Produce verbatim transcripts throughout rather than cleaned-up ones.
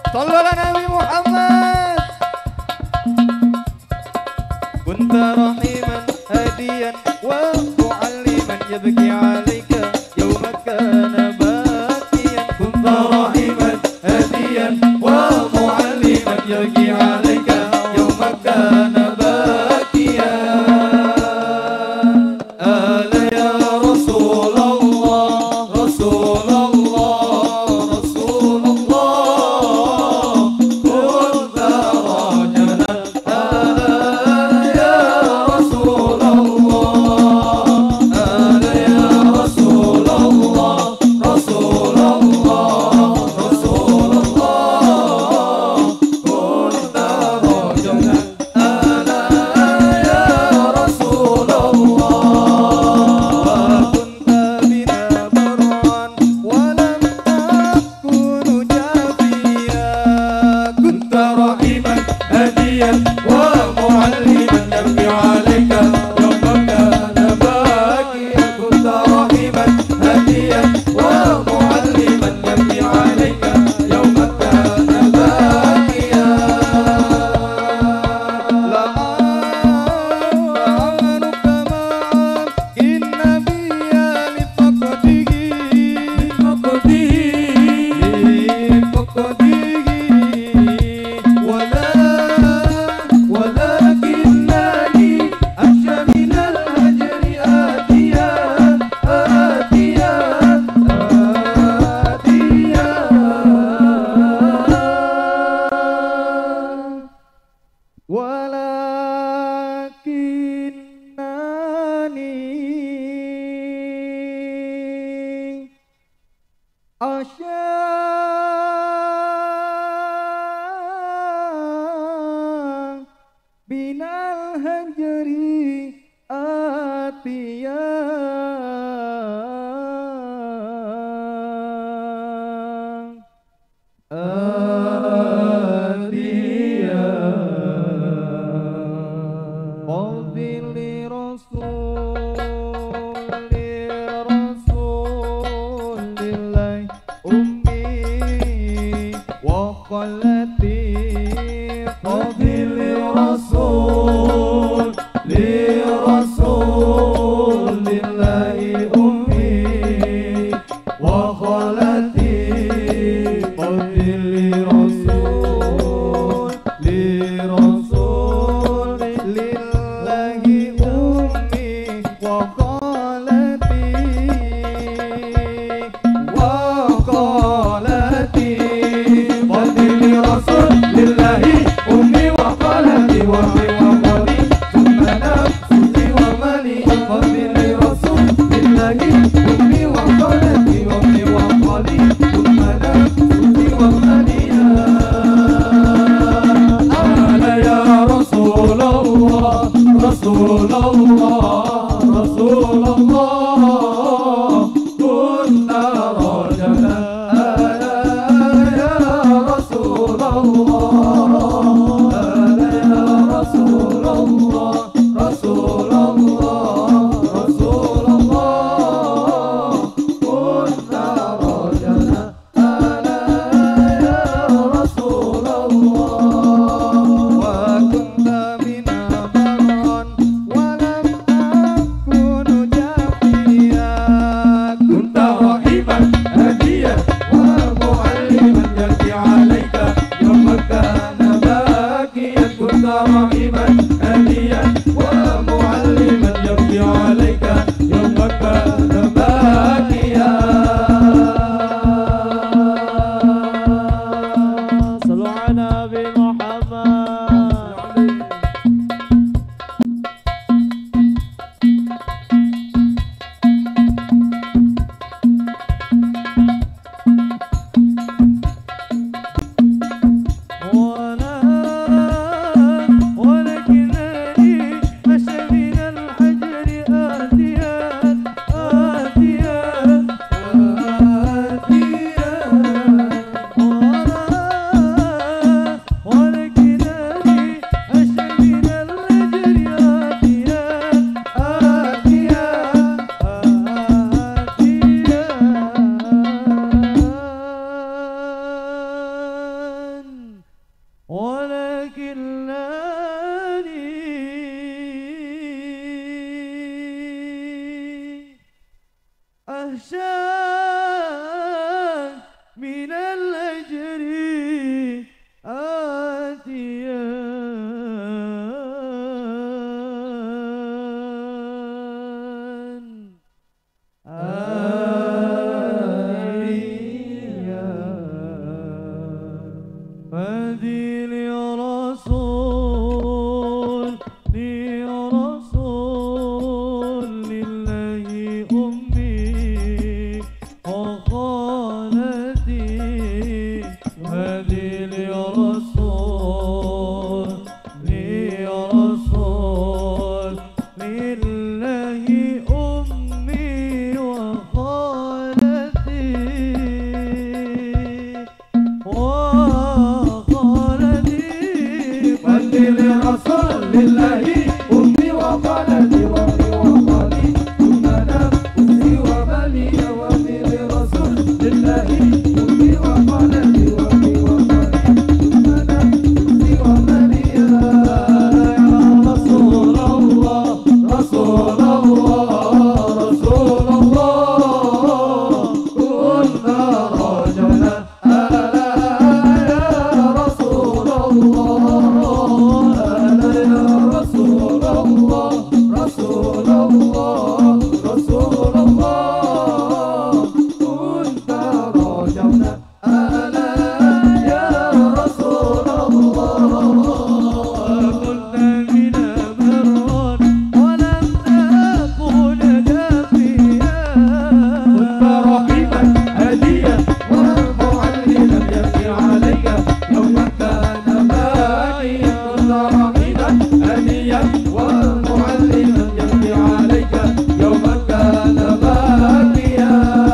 صلوا على نبي محمد. كنت رحيما هاديا ومعلما يبكي عليك يوم كان باكيا. كنت رحيما هاديا ومعلما يبكي عليك يوم كان باكيا. آل يا رسول الله رسول الله رسول الله كنت رجلا. آل يا رسول الله آل يا رسول الله رسول الله رسول الله كنت رجلا. آل يا رسول الله كنت بنا برا ولم تكن جافيا. كنت رحيما هاديا ومعلما يبكي عليك يوم كان باكيا. كنت رحيما هاديا ومعلما يبكي عليك يوم كان باكيا. لا أعانك معا النبي لفقده لفقده ولا ولكنني أخشى من الهجر آتيا آتيا آتيا ولكنني أخشى من الهجر آتيا آتيا. قلبي لرسول رسول الله أمي وخلتي. قلبي لرسول لرسول الله أمي وخلتي. قلبي لرسول لرسول لله أمي وخالتي وخالتي. قلبي لرسول لله أمي وخالتي وأمي وخالي ثم نفسي ومالي. قلبي لرسول لله أمي وخالتي وأمي وخالي ثم نفسي ومالي. آل يا رسول الله رسول الله رسول الله كنت رجلا. آل يا رسول الله آل يا رسول الله رسول الله رسول الله كنت رجلا. آل يا رسول الله وكنت بنا برا ولم تكن جافيا. كنت رحيما هاديا ومعلما يبكي عليك يوم كان باكيا. كنت رحيما هاديا ومعلما يبكي عليك يوم كان باكيا. صلوا على نبي محمد. ولا هدي لي رسول لي رسول لله أمي وخالتي هدي لي رسول لي رسول لله أمي وخالتي لرسول لله أمي وخالتي وأمي وخالي ثم أنا أمي وبني وأمي لرسول لله أمي وخالتي وأمي وخالي ثم أنا أمي وبني يا رسول الله رسول الله رسول الله كنا رجلا ألا يا رسول الله رسول الله رسول الله رسول الله كنت رجونا ألا يا رسول الله كنت بنا برا ولم أكن جافيا كنت رحيما هديا ومعلما يبكي عليك يوم كان باقيا كنت رحيما هديا ومعلما يبكي عليك يوم كان باقيا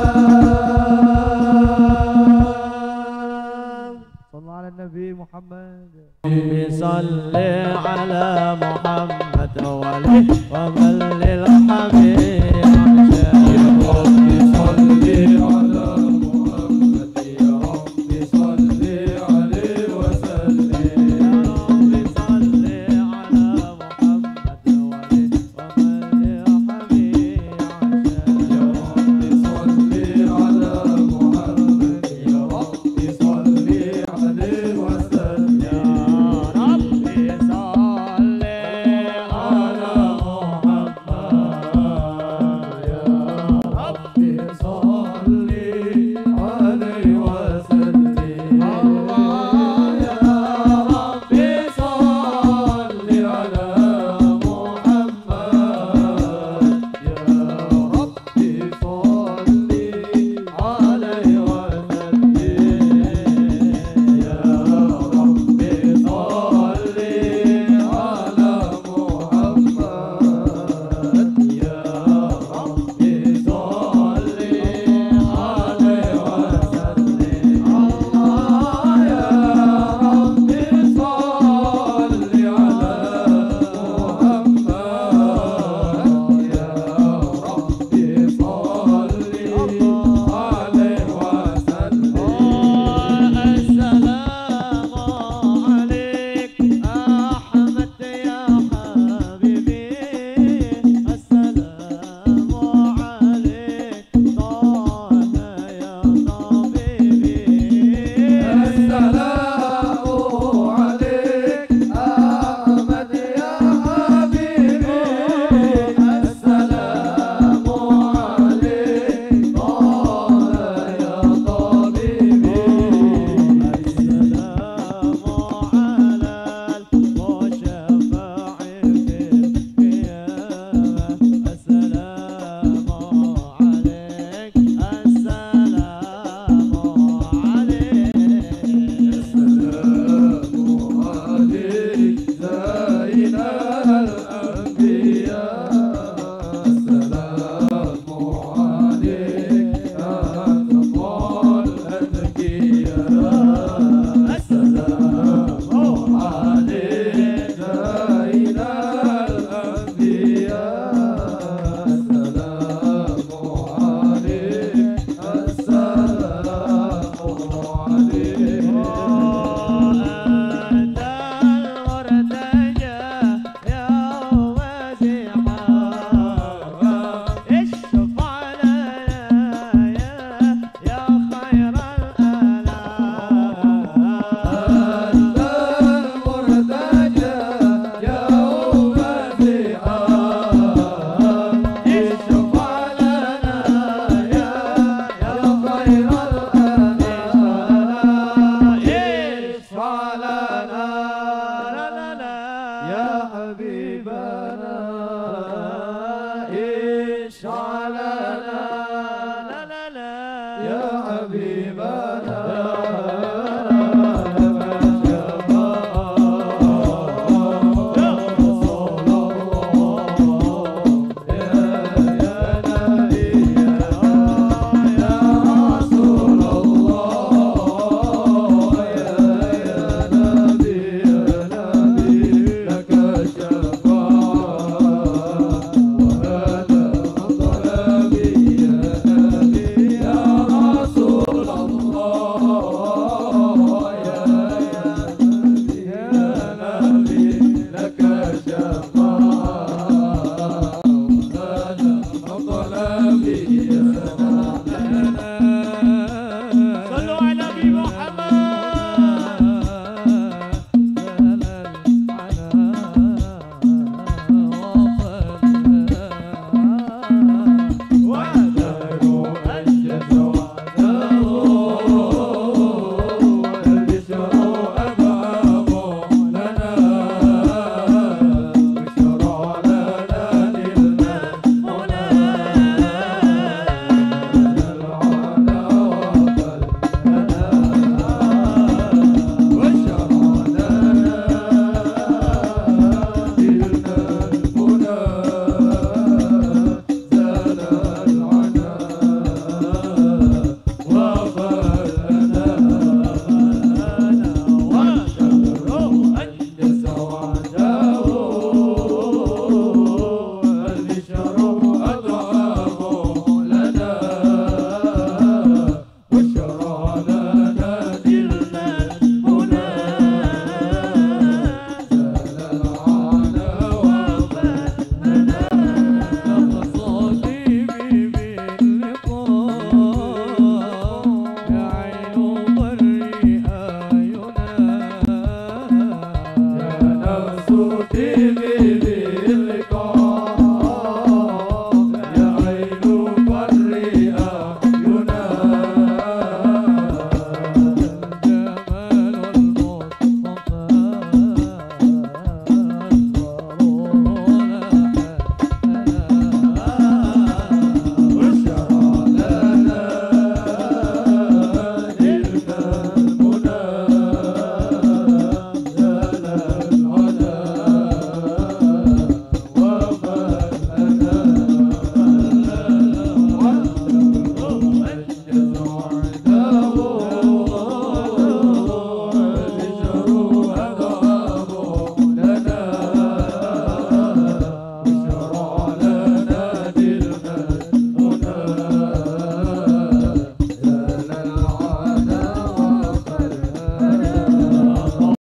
صلى على النبي محمد صل على محمد وله ومن للحبيب يا رب صل